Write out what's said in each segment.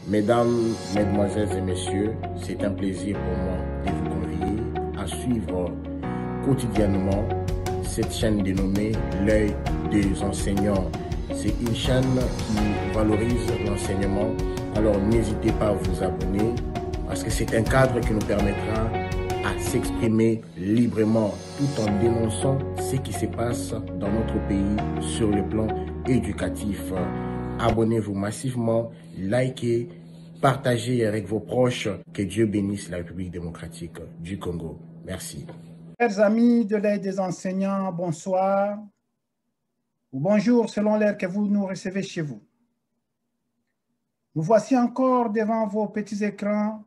Mesdames, Mesdemoiselles et Messieurs, c'est un plaisir pour moi de vous convier à suivre quotidiennement cette chaîne dénommée L'œil des enseignants. C'est une chaîne qui valorise l'enseignement, alors n'hésitez pas à vous abonner parce que c'est un cadre qui nous permettra à s'exprimer librement tout en dénonçant ce qui se passe dans notre pays sur le plan éducatif. Abonnez-vous massivement, likez, partagez avec vos proches. Que Dieu bénisse la République démocratique du Congo. Merci. Chers amis de l'Aide des enseignants, bonsoir ou bonjour selon l'heure que vous nous recevez chez vous. Nous voici encore devant vos petits écrans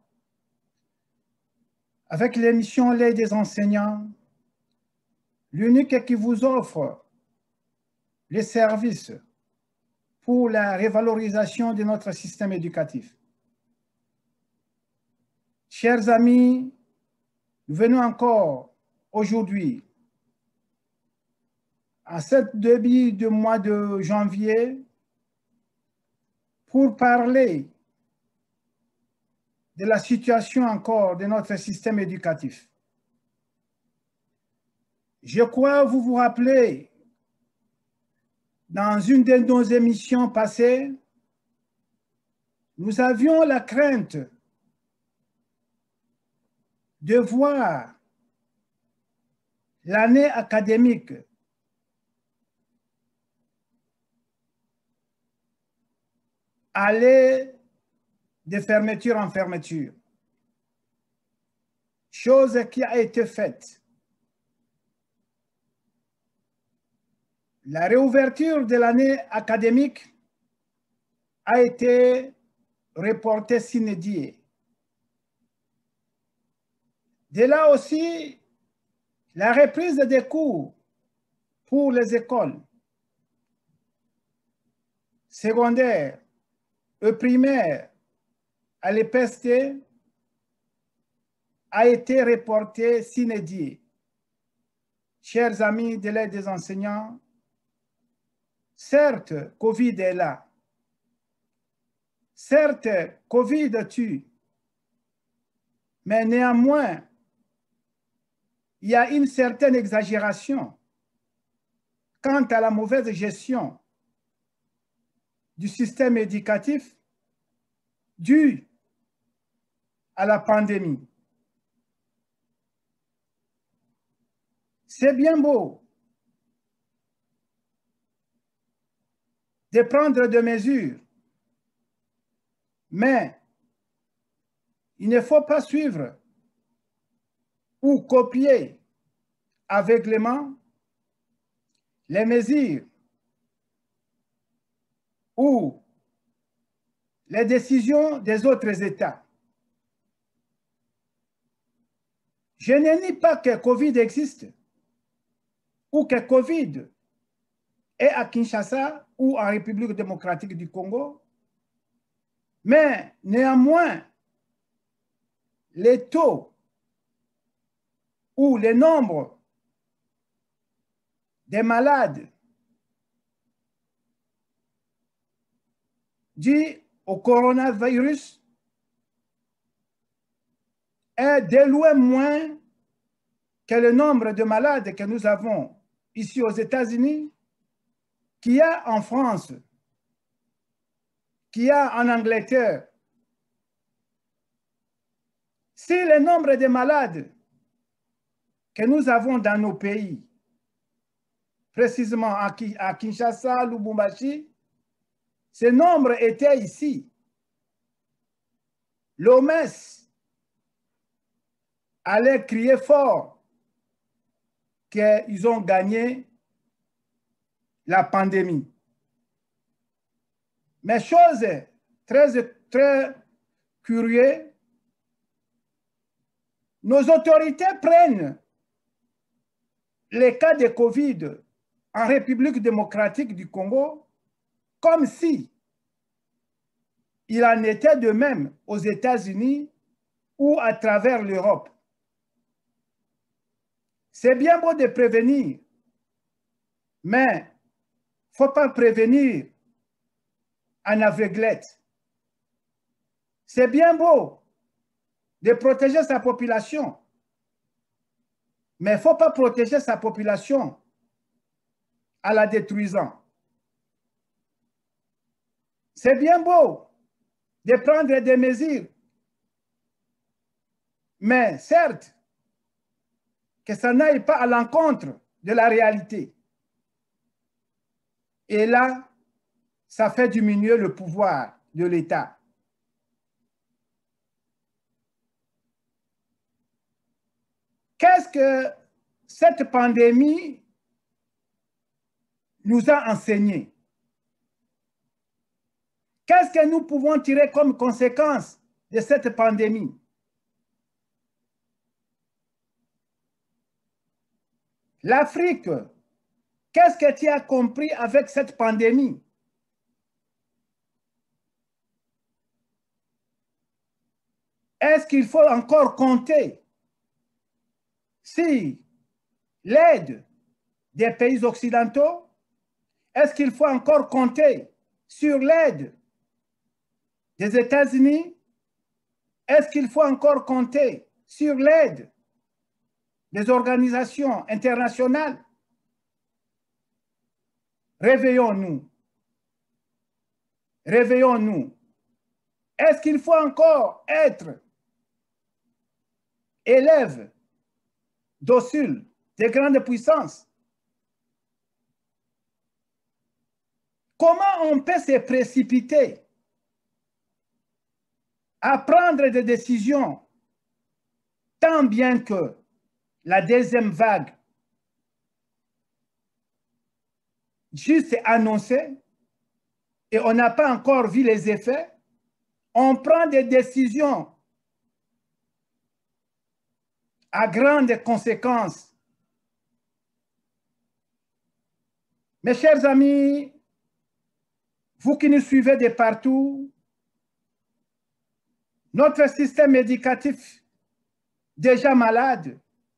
avec l'émission L'Aide des enseignants, l'unique qui vous offre les services pour la révalorisation de notre système éducatif. Chers amis, nous venons encore aujourd'hui, à cette début du mois de janvier, pour parler de la situation encore de notre système éducatif. Je crois vous vous rappelez, dans une de nos émissions passées, nous avions la crainte de voir l'année académique aller de fermeture en fermeture, chose qui a été faite. La réouverture de l'année académique a été reportée sine die. De là aussi, la reprise des cours pour les écoles secondaires et primaires à l'EPST a été reportée sine die. Chers amis de l'Aide des enseignants, certes, Covid est là. Certes, Covid tue. Mais néanmoins, il y a une certaine exagération quant à la mauvaise gestion du système éducatif due à la pandémie. C'est bien beau de prendre des mesures, mais il ne faut pas suivre ou copier aveuglément les mesures ou les décisions des autres États. Je ne nie pas que Covid existe ou que Covid est à Kinshasa ou en République démocratique du Congo, mais néanmoins, les taux ou les nombres des malades dus au coronavirus est de loin moins que le nombre de malades que nous avons ici aux États-Unis, qu'il y a en France, qu'il y a en Angleterre. Si le nombre de malades que nous avons dans nos pays, précisément à Kinshasa, Lubumbashi, ce nombre était ici. L'OMS allait crier fort qu'ils ont gagné la pandémie. Mais chose très curieuse, nos autorités prennent les cas de Covid en République démocratique du Congo comme si il en était de même aux États-Unis ou à travers l'Europe. C'est bien beau de prévenir, mais il ne faut pas prévenir en aveuglette. C'est bien beau de protéger sa population, mais il ne faut pas protéger sa population en la détruisant. C'est bien beau de prendre des mesures, mais certes, que ça n'aille pas à l'encontre de la réalité. Et là, ça fait diminuer le pouvoir de l'État. Qu'est-ce que cette pandémie nous a enseigné? Qu'est-ce que nous pouvons tirer comme conséquence de cette pandémie? L'Afrique, qu'est-ce que tu as compris avec cette pandémie? Est-ce qu'il faut encore compter si l'aide des pays occidentaux? Est-ce qu'il faut encore compter sur l'aide des États-Unis? Est-ce qu'il faut encore compter sur l'aide des organisations internationales? Réveillons-nous. Réveillons-nous. Est-ce qu'il faut encore être élève docile des grandes puissances? Comment on peut se précipiter à prendre des décisions tant bien que la deuxième vague juste annoncée et on n'a pas encore vu les effets? On prend des décisions à grandes conséquences. Mes chers amis, vous qui nous suivez de partout, notre système éducatif déjà malade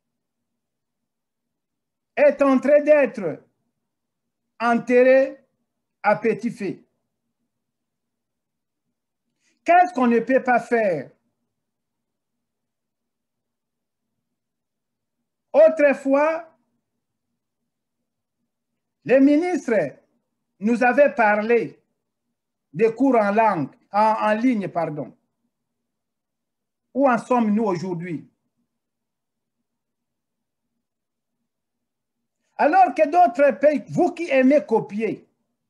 est en train d'être enterré à petit feu. Qu'est-ce qu'on ne peut pas faire? Autrefois, les ministres nous avaient parlé des cours en langue, en ligne, pardon. Où en sommes-nous aujourd'hui? Alors que d'autres pays, vous qui aimez copier,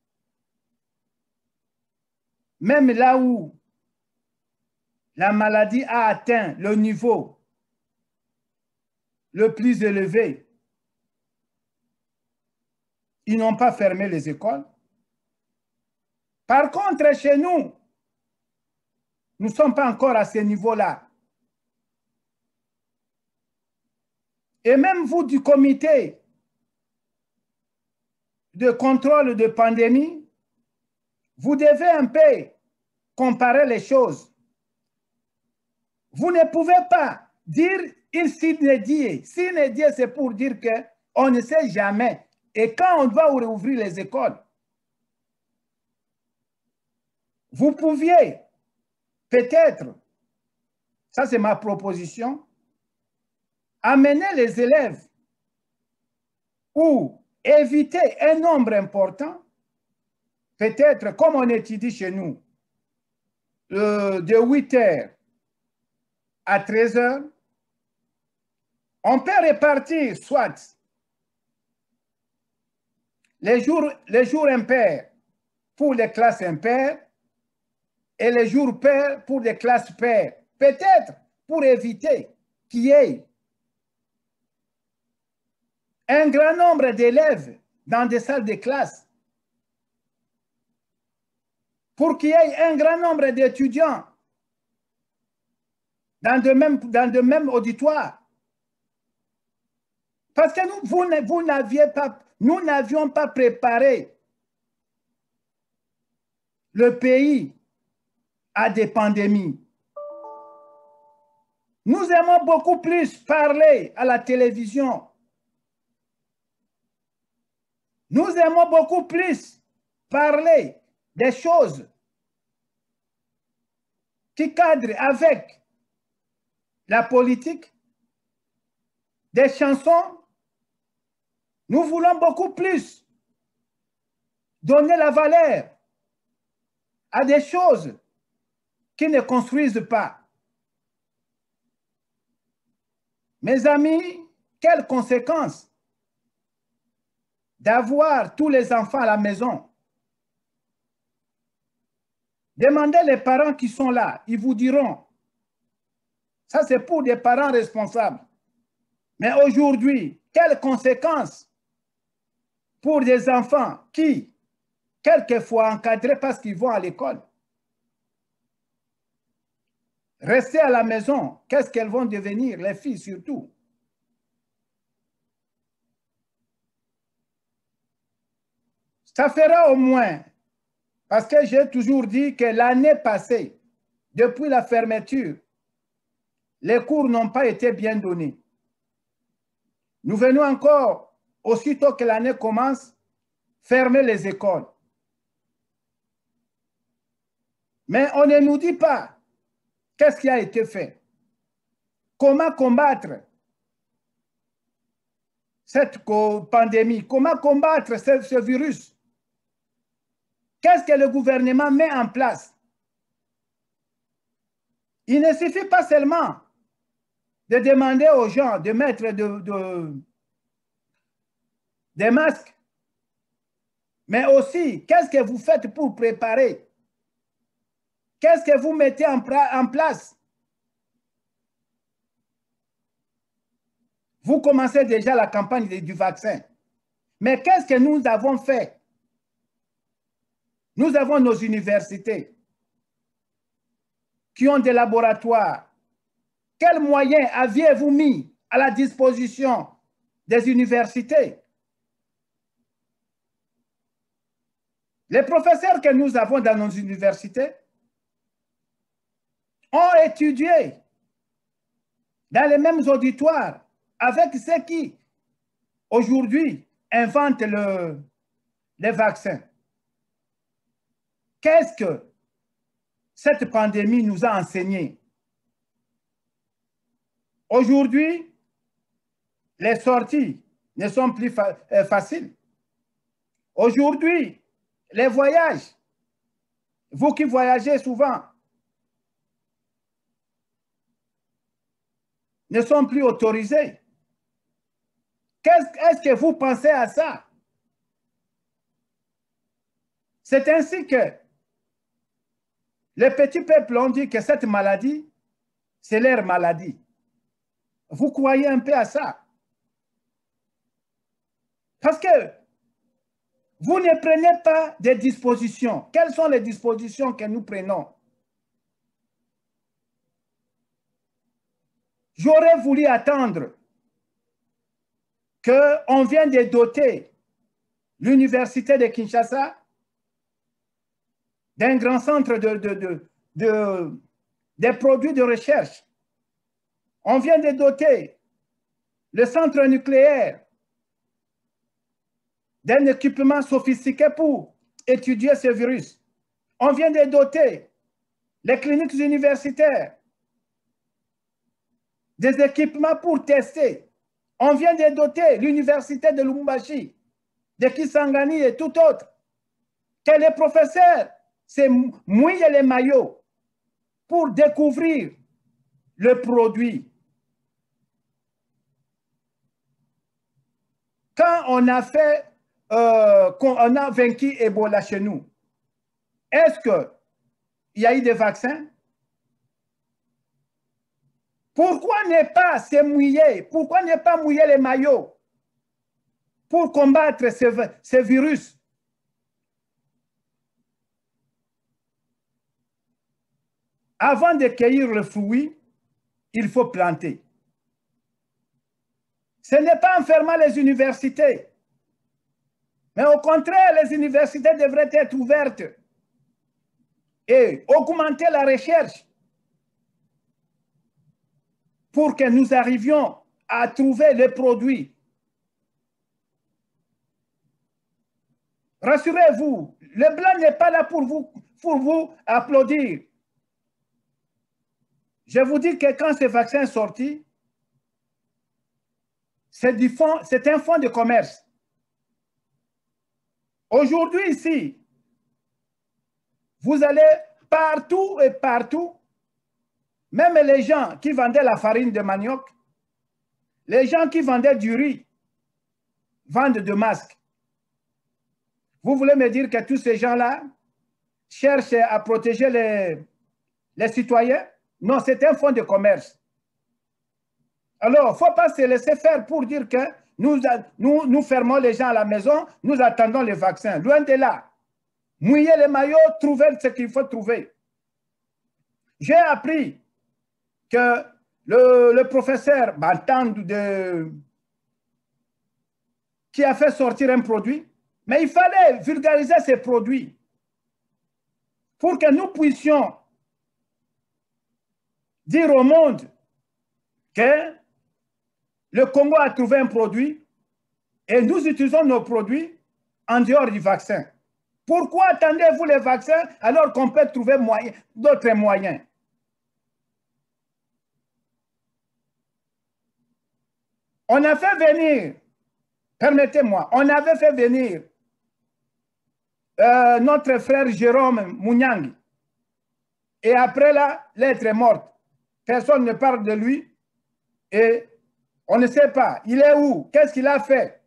même là où la maladie a atteint le niveau le plus élevé, ils n'ont pas fermé les écoles. Par contre, chez nous, nous ne sommes pas encore à ce niveau-là. Et même vous du comité de contrôle de pandémie, vous devez un peu comparer les choses. Vous ne pouvez pas dire il s'inédie. S'inédie, c'est pour dire qu'on ne sait jamais. Et quand on va rouvrir les écoles, vous pouviez peut-être, ça c'est ma proposition, amener les élèves ou éviter un nombre important, peut-être comme on étudie chez nous, de 8 heures à 13 heures, on peut répartir soit les jours impairs pour les classes impaires et les jours pairs pour les classes paires. Peut-être pour éviter qu'il y ait un grand nombre d'élèves dans des salles de classe, pour qu'il y ait un grand nombre d'étudiants dans de même auditoires. Parce que nous n'avions pas préparé le pays à des pandémies. Nous aimons beaucoup plus parler à la télévision. Nous aimons beaucoup plus parler des choses qui cadre avec la politique, des chansons. Nous voulons beaucoup plus donner la valeur à des choses qui ne construisent pas. Mes amis, quelles conséquences d'avoir tous les enfants à la maison? Demandez les parents qui sont là, ils vous diront. Ça, c'est pour des parents responsables. Mais aujourd'hui, quelles conséquences pour des enfants qui, quelquefois, encadrés parce qu'ils vont à l'école, rester à la maison, qu'est-ce qu'elles vont devenir, les filles surtout? Ça fera au moins, parce que j'ai toujours dit que l'année passée, depuis la fermeture, les cours n'ont pas été bien donnés. Nous venons encore, aussitôt que l'année commence, fermer les écoles. Mais on ne nous dit pas qu'est-ce qui a été fait. Comment combattre cette pandémie? Comment combattre ce virus? Qu'est-ce que le gouvernement met en place? Il ne suffit pas seulement de demander aux gens de mettre des masques, mais aussi, qu'est-ce que vous faites pour préparer? Qu'est-ce que vous mettez en place? Vous commencez déjà la campagne du vaccin. Mais qu'est-ce que nous avons fait? Nous avons nos universités qui ont des laboratoires. Quels moyens aviez-vous mis à la disposition des universités? Les professeurs que nous avons dans nos universités ont étudié dans les mêmes auditoires avec ceux qui, aujourd'hui, inventent les vaccins. Qu'est-ce que cette pandémie nous a enseigné? Aujourd'hui, les sorties ne sont plus faciles. Aujourd'hui, les voyages, vous qui voyagez souvent, ne sont plus autorisés. Est-ce que vous pensez à ça? C'est ainsi que les petits peuples ont dit que cette maladie, c'est leur maladie. Vous croyez un peu à ça? Parce que vous ne prenez pas des dispositions. Quelles sont les dispositions que nous prenons? J'aurais voulu attendre qu'on vienne de doter l'université de Kinshasa d'un grand centre des produits de recherche. On vient de doter le centre nucléaire d'un équipement sophistiqué pour étudier ce virus. On vient de doter les cliniques universitaires des équipements pour tester. On vient de doter l'université de Lubumbashi, de Kisangani et tout autre. Que les professeurs se mouillent les maillots pour découvrir le produit. Quand on a fait, on a vaincu Ebola chez nous, est-ce qu'il y a eu des vaccins? Pourquoi ne pas se mouiller? Pourquoi ne pas mouiller les maillots pour combattre ce virus? Avant de cueillir le fruit, il faut planter. Ce n'est pas en fermant les universités, mais au contraire, les universités devraient être ouvertes et augmenter la recherche pour que nous arrivions à trouver les produits. Rassurez-vous, le blanc n'est pas là pour vous applaudir. Je vous dis que quand ce vaccin est sorti, c'est un fonds de commerce. Aujourd'hui, ici, vous allez partout et partout, même les gens qui vendaient la farine de manioc, les gens qui vendaient du riz, vendent de masques. Vous voulez me dire que tous ces gens-là cherchent à protéger les citoyens? Non, c'est un fonds de commerce. Alors, il ne faut pas se laisser faire pour dire que nous fermons les gens à la maison, nous attendons les vaccins. Loin de là. Mouillez les maillots, trouvez ce qu'il faut trouver. J'ai appris que le professeur Bantan qui a fait sortir un produit, mais il fallait vulgariser ces produits pour que nous puissions dire au monde que le Congo a trouvé un produit et nous utilisons nos produits en dehors du vaccin. Pourquoi attendez-vous les vaccins alors qu'on peut trouver d'autres moyens? On a fait venir, permettez-moi, on avait fait venir notre frère Jérôme Mounyangi. Et après là, l'être est morte. Personne ne parle de lui et on ne sait pas. Il est où? Qu'est-ce qu'il a fait?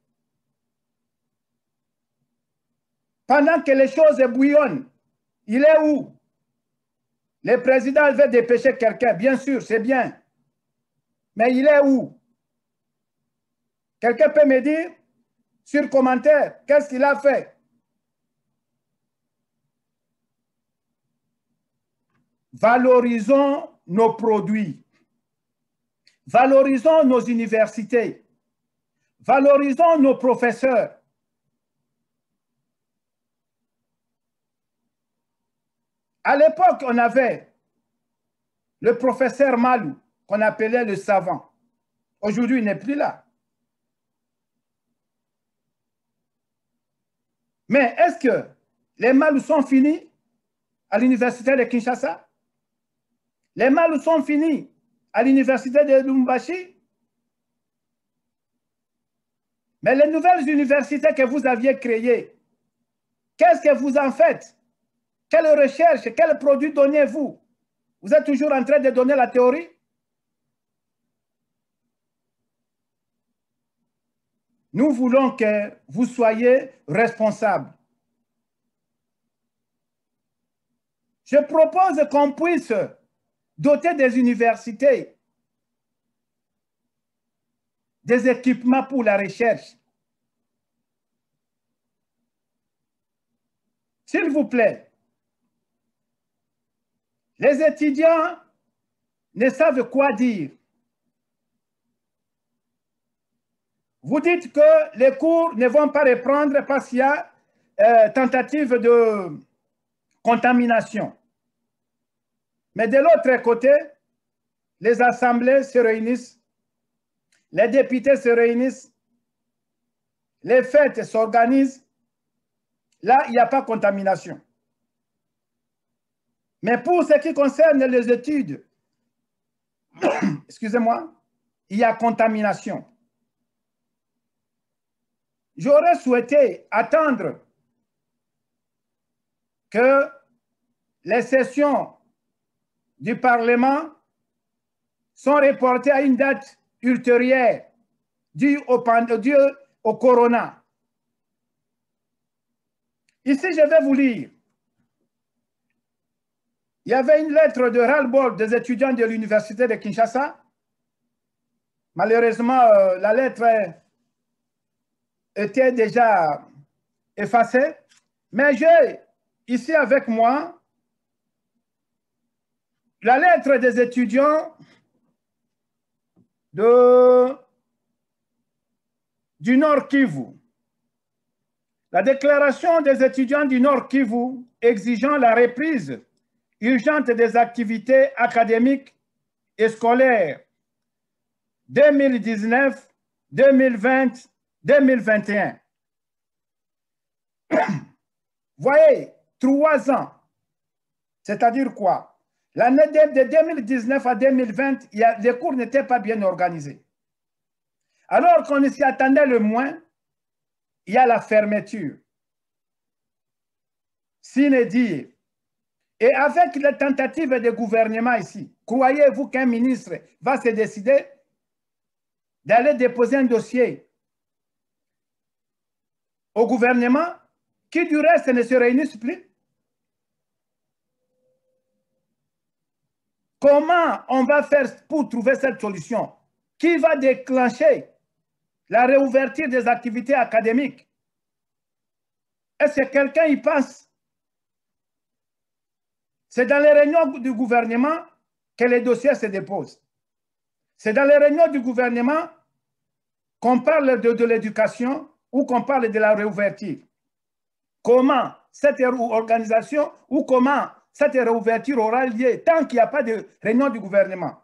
Pendant que les choses bouillonnent, il est où? Le président veut dépêcher quelqu'un, bien sûr, c'est bien. Mais il est où? Quelqu'un peut me dire sur commentaire, qu'est-ce qu'il a fait? Valorisons nos produits. Valorisons nos universités. Valorisons nos professeurs. À l'époque, on avait le professeur Malou, qu'on appelait le savant. Aujourd'hui, il n'est plus là. Mais est-ce que les Malou sont finis à l'université de Kinshasa? Les Malou sont finis à l'université de Lubumbashi? Mais les nouvelles universités que vous aviez créées, qu'est-ce que vous en faites? Quelle recherche, quel produit donnez-vous? Vous êtes toujours en train de donner la théorie? Nous voulons que vous soyez responsables. Je propose qu'on puisse doter des universités des équipements pour la recherche. S'il vous plaît, les étudiants ne savent quoi dire. Vous dites que les cours ne vont pas reprendre parce qu'il y a tentative de contamination. Mais de l'autre côté, les assemblées se réunissent, les députés se réunissent, les fêtes s'organisent. Là, il n'y a pas de contamination. Mais pour ce qui concerne les études, excusez-moi, il y a contamination. J'aurais souhaité attendre que les sessions du Parlement sont reportées à une date ultérieure due au corona. Ici, je vais vous lire. Il y avait une lettre de ras-le-bol des étudiants de l'université de Kinshasa. Malheureusement, la lettre était déjà effacée. Mais j'ai ici avec moi la lettre des étudiants du Nord Kivu. La déclaration des étudiants du Nord Kivu exigeant la reprise urgente des activités académiques et scolaires 2019, 2020, 2021. Voyez, 3 ans. C'est-à-dire quoi? L'année de 2019 à 2020, les cours n'étaient pas bien organisés. Alors qu'on s'y attendait le moins, il y a la fermeture. Sine die. Et avec les tentatives de gouvernement ici, croyez-vous qu'un ministre va se décider d'aller déposer un dossier au gouvernement qui du reste ne se réunissent plus? Comment on va faire pour trouver cette solution? Qui va déclencher la réouverture des activités académiques? Est-ce que quelqu'un y pense? C'est dans les réunions du gouvernement que les dossiers se déposent. C'est dans les réunions du gouvernement qu'on parle de l'éducation ou qu'on parle de la réouverture. Comment cette organisation ou comment cette réouverture aura lieu tant qu'il n'y a pas de réunion du gouvernement?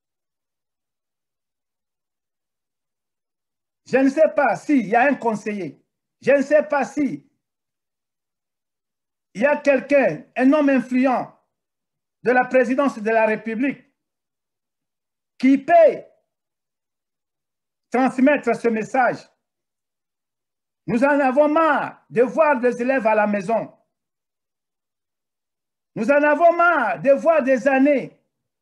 Je ne sais pas s'il y a un conseiller. Je ne sais pas si il y a quelqu'un, un homme influent de la présidence de la République qui peut transmettre ce message. Nous en avons marre de voir des élèves à la maison. Nous en avons marre de voir des années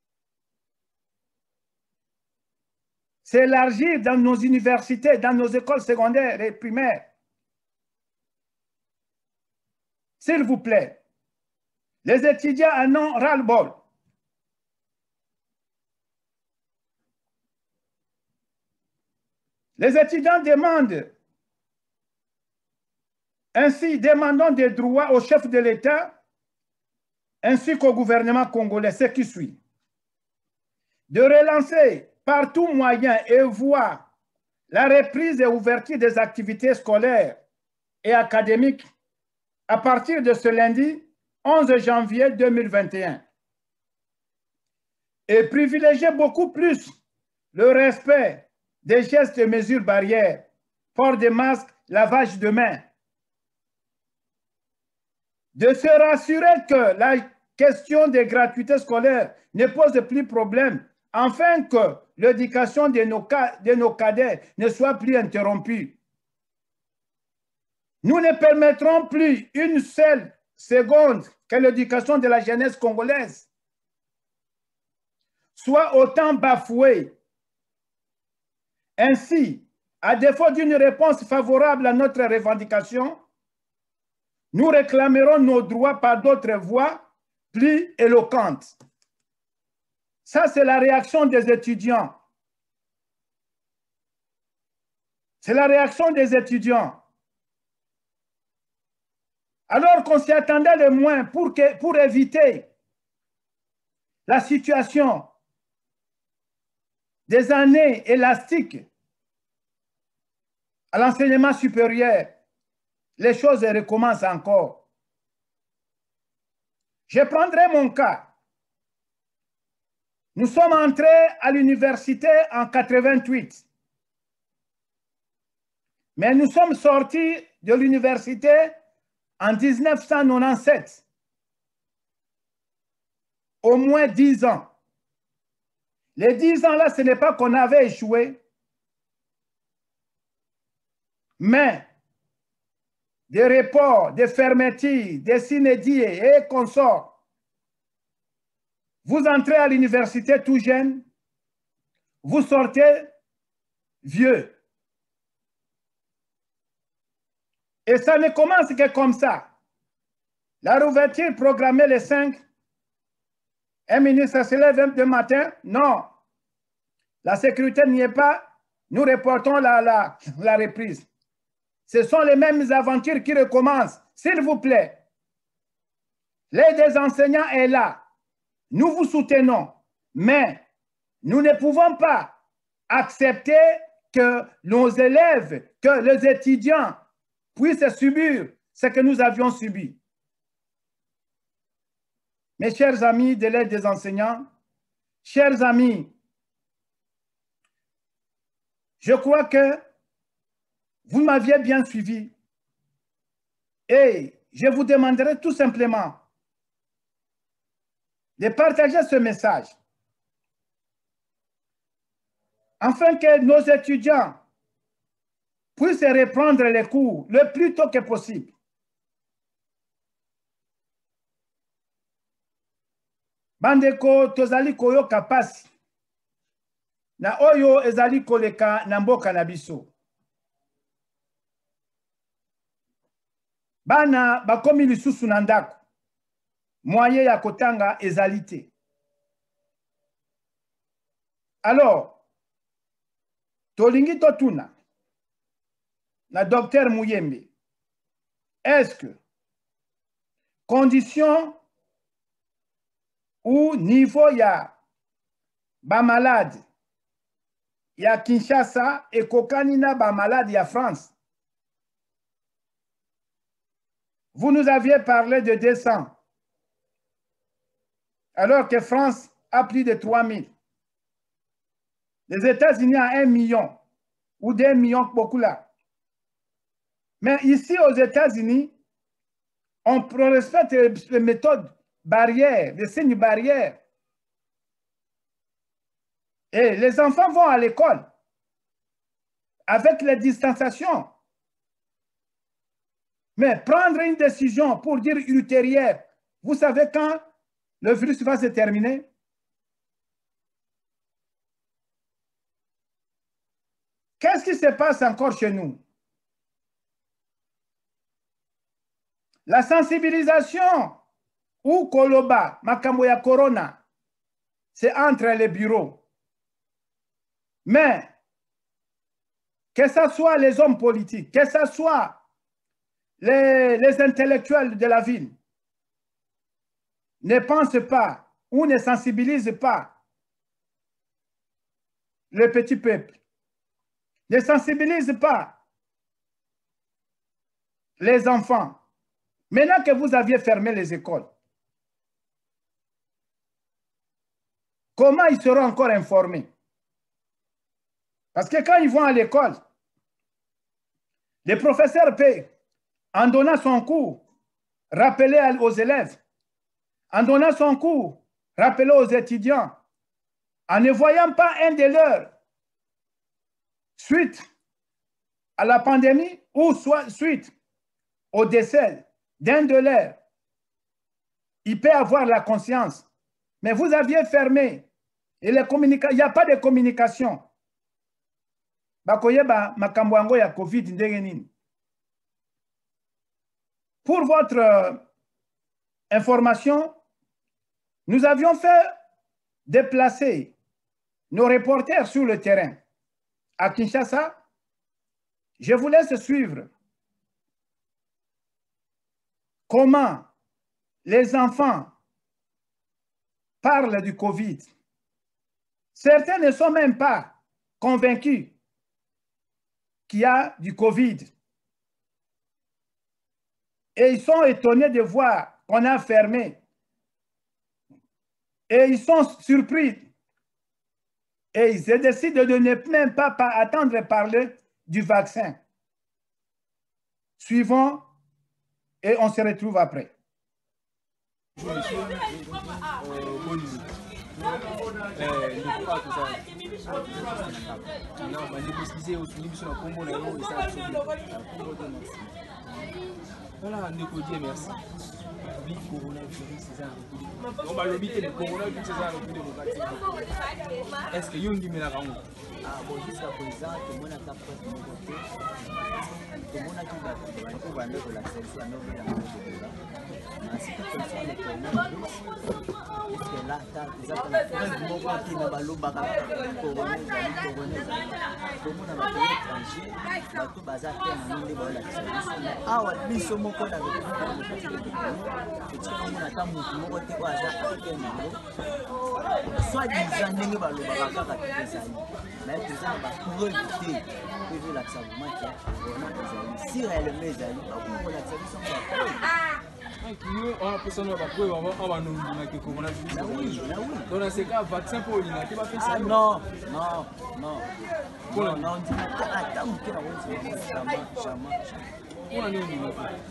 s'élargir dans nos universités, dans nos écoles secondaires et primaires. S'il vous plaît, les étudiants en ont ras-le-bol. Les étudiants demandent, ainsi demandons des droits au chef de l'État ainsi qu'au gouvernement congolais, ce qui suit. De relancer par tout moyen et voie la reprise et ouverture des activités scolaires et académiques à partir de ce lundi 11 janvier 2021 et privilégier beaucoup plus le respect des gestes et mesures barrières, port de masques, lavage de mains. De se rassurer que la question des gratuités scolaires ne pose plus problème, afin que l'éducation de nos cadets ne soit plus interrompue. Nous ne permettrons plus une seule seconde que l'éducation de la jeunesse congolaise soit autant bafouée. Ainsi, à défaut d'une réponse favorable à notre revendication, nous réclamerons nos droits par d'autres voies plus éloquentes. Ça, c'est la réaction des étudiants. C'est la réaction des étudiants. Alors qu'on s'y attendait le moins pour éviter la situation des années élastiques à l'enseignement supérieur, les choses recommencent encore. Je prendrai mon cas. Nous sommes entrés à l'université en 88. Mais nous sommes sortis de l'université en 1997. Au moins 10 ans. Les 10 ans-là, ce n'est pas qu'on avait échoué, mais des reports, des fermetures, des sine-die et consorts. Vous entrez à l'université tout jeune, vous sortez vieux. Et ça ne commence que comme ça. La réouverture programmée le 5, un ministre se lève le matin, non, la sécurité n'y est pas, nous reportons la reprise. Ce sont les mêmes aventures qui recommencent. S'il vous plaît, l'aide des enseignants est là. Nous vous soutenons, mais nous ne pouvons pas accepter que nos élèves, que les étudiants puissent subir ce que nous avions subi. Mes chers amis de l'aide des enseignants, chers amis, je crois que vous m'aviez bien suivi et je vous demanderai tout simplement de partager ce message afin que nos étudiants puissent reprendre les cours le plus tôt que possible. Bandeko tozali koyoka pasi na oyo ezali koleka na mboka na biso. Bana bakomi lisusu na ndako. Moyen ya kotanga ezali te. Alors, tolingi totuna na docteur Muyembe, est-ce que condition ou niveau ya ba malade ya Kinshasa et kokani na ba malade ya France? Vous nous aviez parlé de 200, alors que France a plus de 3000. Les États-Unis ont 1 million ou 2 millions, beaucoup là. Mais ici aux États-Unis, on respecte les méthodes barrières, les signes barrières. Et les enfants vont à l'école avec les distanciations. Mais prendre une décision pour dire ultérieure, vous savez quand le virus va se terminer? Qu'est-ce qui se passe encore chez nous? La sensibilisation ou Koloba, Makambo ya Corona, c'est entre les bureaux. Mais, que ce soit les hommes politiques, que ce soit les intellectuels de la ville, ne pensent pas ou ne sensibilisent pas le petit peuple, ne sensibilisent pas les enfants. Maintenant que vous aviez fermé les écoles, comment ils seront encore informés? Parce que quand ils vont à l'école, le professeur peut, en donnant son cours, rappeler aux élèves, en donnant son cours, rappeler aux étudiants, en ne voyant pas un de leurs, suite à la pandémie ou soit suite au décès d'un de leurs, il peut avoir la conscience. Mais vous aviez fermé et il n'y a pas de communication. Pour votre information, nous avions fait déplacer nos reporters sur le terrain. À Kinshasa, je vous laisse suivre comment les enfants parlent du Covid. Certains ne sont même pas convaincus qu'il y a du Covid. Et ils sont étonnés de voir qu'on a fermé. Et ils sont surpris. Et ils décident de ne même pas attendre parler du vaccin. Suivons et on se retrouve après. Voilà, Ndeko Dieu merci. Oui, coronavirus, c'est ça. On va l'obiter le coronavirus, c'est ça, le plus démocratique. Est-ce que Yongi me l'a rendu? Ah, bon, jusqu'à présent, tout le monde a tapé de mon côté. Tout le monde a tout va mettre la censure à notre la ainsi que comme ça, le coronavirus. Puisque là, tu as un bon côté de ballon, tout le monde a battu l'étranger, tout bazar, tout le monde a ah, oui, ce mot qu'on a soit disant n'est pas le baraka mais disant pour éviter que la savement si réellement les amis on la savation on a personne va pas on va nous dire que coronavirus donc dans ces cas vaccin pour il n'a pas fait ça non non non non non on dit attends que la route jamais On a mis un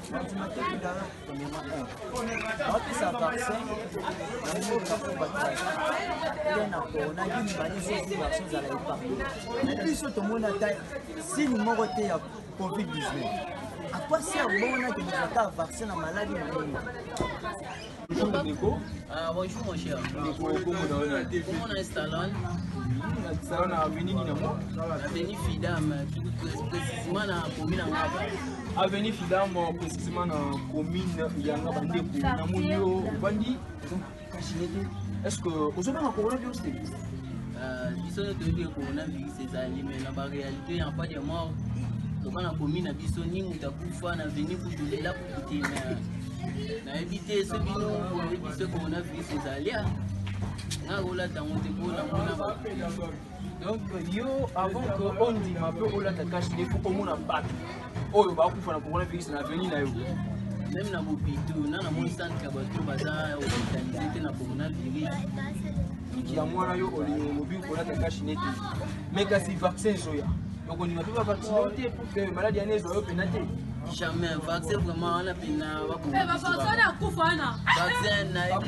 à quoi sert bon que nous avons vaccin la maladie? Bonjour Nico. Bonjour mon cher. Nico, comment on installe? Ça on a venu ni moi. Avenue Fidam, précisément dans la commune Angaba. Avenue Fidam, précisément dans la commune Yanga Bandeko. Na monio bandi. Est-ce que vous avez un coronavirus? Biso de coronavirus c'est ça, mais la réalité il n'y a pas de mort. Dans la commune à biso ni mutakufa na venu pour donner là pour quitter na éviter ce bino pour éviter coronavirus c'est ça. Donc, yo, avant qu'on dise ma peu, on a caché il faut qu'on a battu. Oh, il va faire pour la vie, c'est l'avenir là. Même dans vos pitou, dans mon stand Kabato, bazar, hospitalisé dans coronavirus. Qui a moi là, yo, on mobile pour la caché net. Mais quand c'est vaccin, soya. Donc on ne va pas vacciner pour que la maladie en soit pénalité. Jamais un vaccin vraiment on a pénal. Vaccin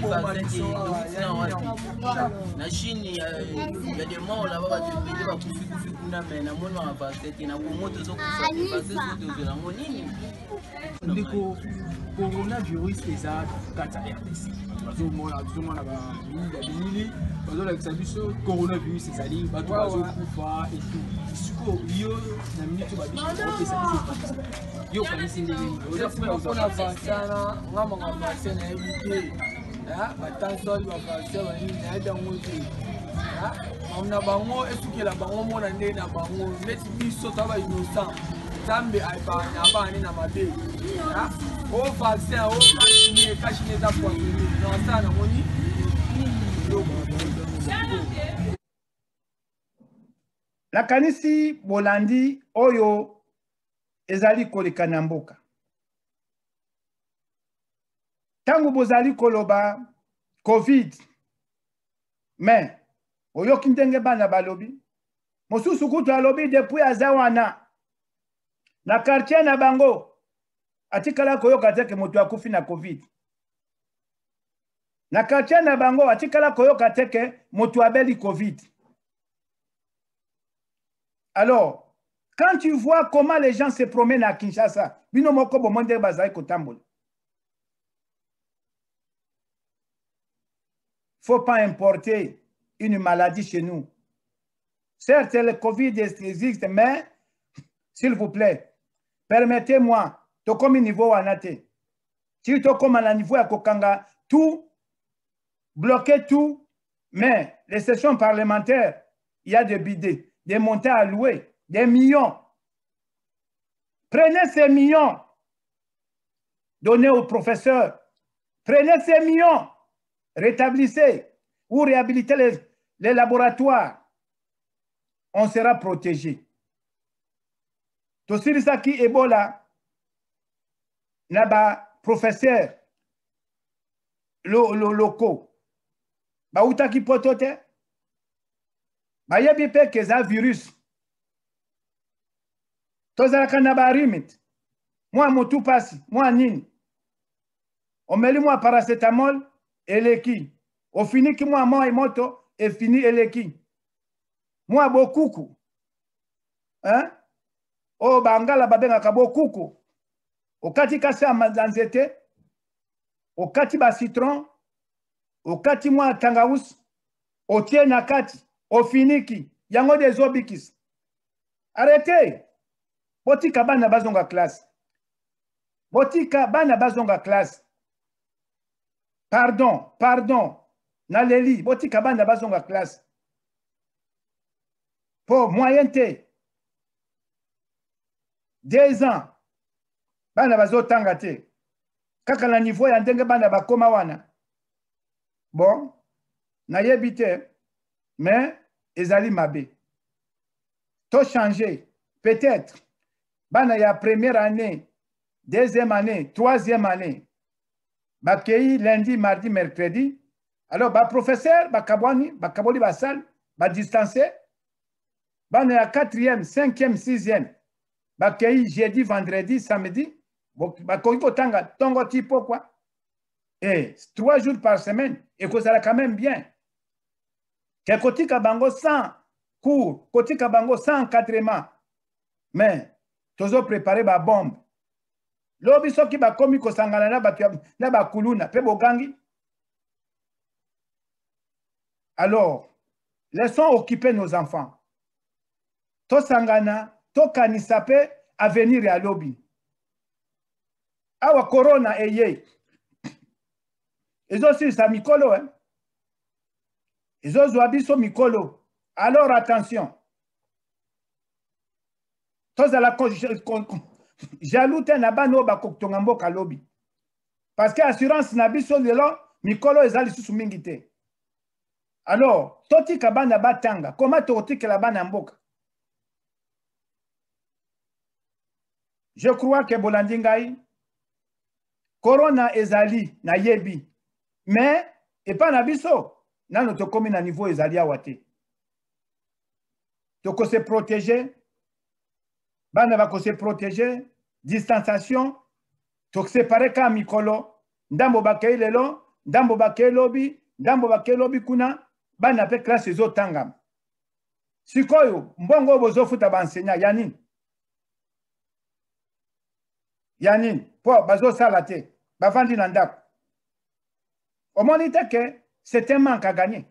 na Chine il y a des morts là-bas qui va kufi kuna mais na mona vaccin na moto zo kufa vaccin zo na monini. Ndiko coronavirus eza kata RDC. Bazo mona ba mili bazo la exabiso coronavirus ezali bato bazo kufa et tout. Siko yo na minute ba biso yo kanisi ndenge on a vaccin ngama nga vaccin na éviter ba tansol ba vaccin ba ni na dango te on a bango esukela bango mona ndenge na bango neti biso taba innocent Zambe aibana abani na mabe o vaccin o kashine za kwa na sana moni la kanisi bolandi oyo ezali koleka na mboka. Tangu bozali koloba COVID, mais oyoki ndenge bana balobi, mosusu kutu alobi depuis azawana na quartier na bango atikala koyoka teke moto akufi na COVID. Na quartier na bango atikala koyoka teke moto abeli COVID. Alors, quand tu vois comment les gens se promènent à Kinshasa, bino moko bomonde bazai kotambola. Faut pas importer une maladie chez nous. Certes, le Covid existe, mais s'il vous plaît, permettez-moi, to comme niveau anate. Si to comme à niveau à Kokanga, tout, bloquer tout, mais les sessions parlementaires, il y a des bidets, des montants à louer, des millions. Prenez ces millions, donnez aux professeurs. Prenez ces millions, rétablissez ou réhabilitez les laboratoires. On sera protégé. Tosirisaki Ebola, naba professeur locaux. Ba utaki potote. Ba yebi pe keza virus. Tozalaka naba rimit. Moi motu pasi, moi nini. Omeli moi paracétamol eleki. O fini ki moi moi moto et fini eleki. Moi bokuku. Hein? O bangala babenga kabo kuku. Okati kasa manzanzete. Okati ba citron. Okati mwa tangaus. Otie na kati. Ofiniki. Yango des obikis. Arrêtez. Botika bana bazonga classe. Botika bana bazonga classe. Pardon. Naleli. Botika bana bazonga classe. Pour moyenneté. 2 ans. Bana bazo tangate. Kaka na niveau ya ndenge bana bakoma wana. Bon. Na yebite. Mais, ezali mabe. To changer. Peut-être. Bana ya première année. 2e année. 3e année. Bakei lundi, mardi, mercredi. Alors, ba professeur, bakabwani, bakaboli basal, ba distancé. Bana ya 4e, 5e, 6e. Bakei jeudi, vendredi, samedi. bakoki kotanga tongo ti pourquoi? Et 3 jours par semaine, et que ça va quand même bien. Que kotika bango 100 cours, kotika bango 100 encadrement. Mais, tozo préparer ba bombe. Lobi soki ba komi ko sangana na ba kuluna, pe bogangi. Alors, laissons occuper nos enfants. To sangana, to kanisa pe avenir ya lobi. Awa corona eye. Ils ont aussi sa mikolo, hein. Ils ont zoabiso mikolo. Alors attention. Tous à la jaloux na bano ba koktongambo kalobi. Parce que assurance na biso lelo mikolo ezali susu mingite. Alors, toti kabana batanga, comment toti que la bana mboka? Je crois que Bolandingai corona ezali na yebi. Mais, et pas nabiso, nan notre commune à niveau ezali awate. Toko se protéger, bana va se protéger, distanciation, tok séparer ka mikolo, ndambo bakei lelo, ndambo bakei lobi kuna, bana pe classe zo tangam. Sikoyo, mbongo bozo futa ba enseignant, Yanin, po bazo salate, bavandi nandako. Au moins, que c'est un manque à gagner.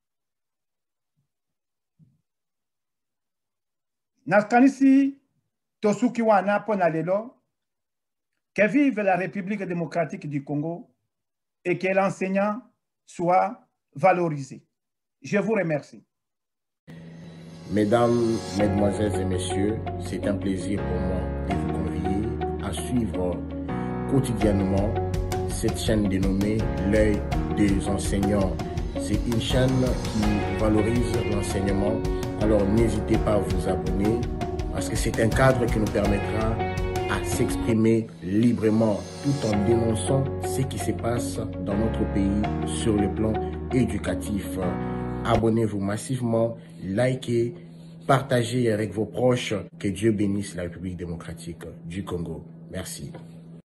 Naskanisi Tosuki Wana Ponalelo, que vive la République démocratique du Congo et que l'enseignant soit valorisé. Je vous remercie. Mesdames, Mesdemoiselles et Messieurs, c'est un plaisir pour moi de vous convier à suivre quotidiennement cette chaîne dénommée L'œil des enseignants. C'est une chaîne qui valorise l'enseignement. Alors n'hésitez pas à vous abonner parce que c'est un cadre qui nous permettra à s'exprimer librement tout en dénonçant ce qui se passe dans notre pays sur le plan éducatif. Abonnez-vous massivement, likez, partagez avec vos proches. Que Dieu bénisse la République démocratique du Congo. Merci.